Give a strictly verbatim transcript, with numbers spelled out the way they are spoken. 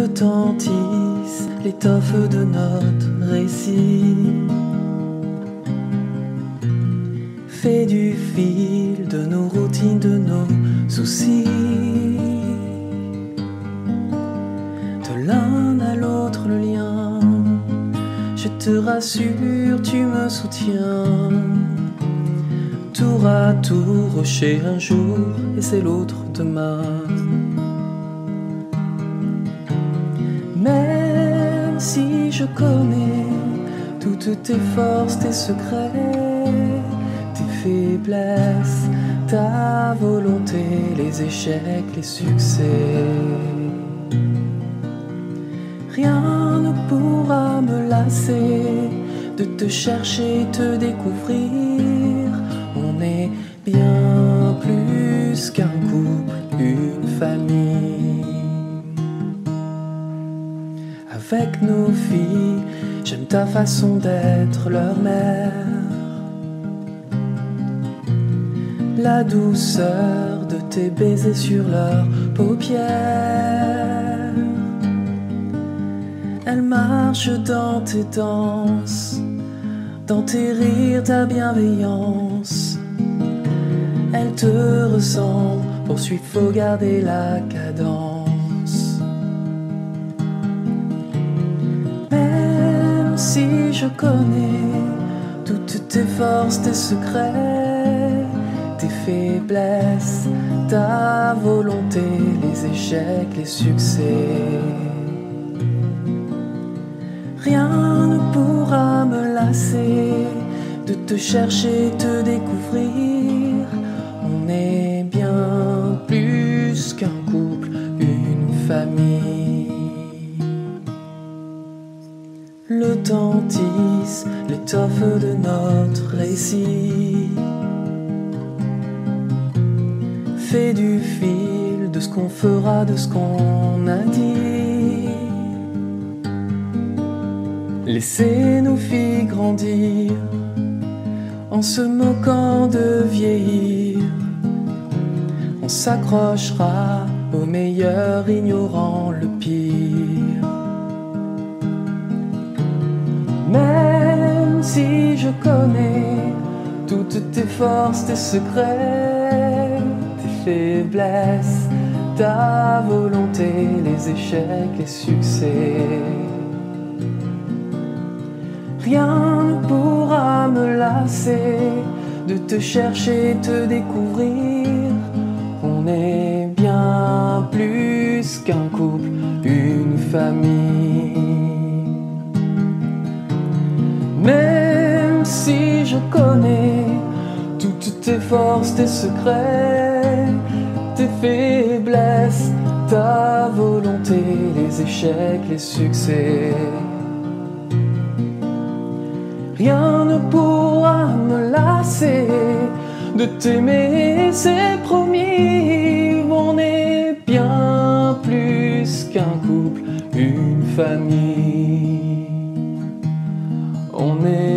Le temps tisse l'étoffe de notre récit, fait du fil de nos routines, de nos soucis. De l'un à l'autre le lien, je te rassure, tu me soutiens. Tour à tour, rocher un jour et c'est l'autre demain. Même si je connais toutes tes forces, tes secrets, tes faiblesses, ta volonté, les échecs, les succès, rien ne pourra me lasser de te chercher, te découvrir. On est bien plus qu'un couple, une famille. Avec nos filles, j'aime ta façon d'être leur mère. La douceur de tes baisers sur leurs paupières. Elles marchent dans tes danses, dans tes rires, ta bienveillance. Elles te ressemblent, poursuivre, faut garder la cadence. Si je connais toutes tes forces, tes secrets, tes faiblesses, ta volonté, les échecs, les succès, rien ne pourra me lasser de te chercher, te découvrir. On est bien plus qu'un couple, une famille. Le temps tisse l'étoffe de notre récit, fait du fil de ce qu'on fera, de ce qu'on a dit. Laissez nos filles grandir en se moquant de vieillir. On s'accrochera au meilleur, ignorant le pire. Même si je connais toutes tes forces, tes secrets, tes faiblesses, ta volonté, les échecs, les succès, rien ne pourra me lasser de te chercher, te découvrir. On est bien plus qu'un couple, une famille. Même si je connais toutes tes forces, tes secrets, tes faiblesses, ta volonté, les échecs, les succès, rien ne pourra me lasser de t'aimer, c'est promis. On est bien plus qu'un couple, une famille. On est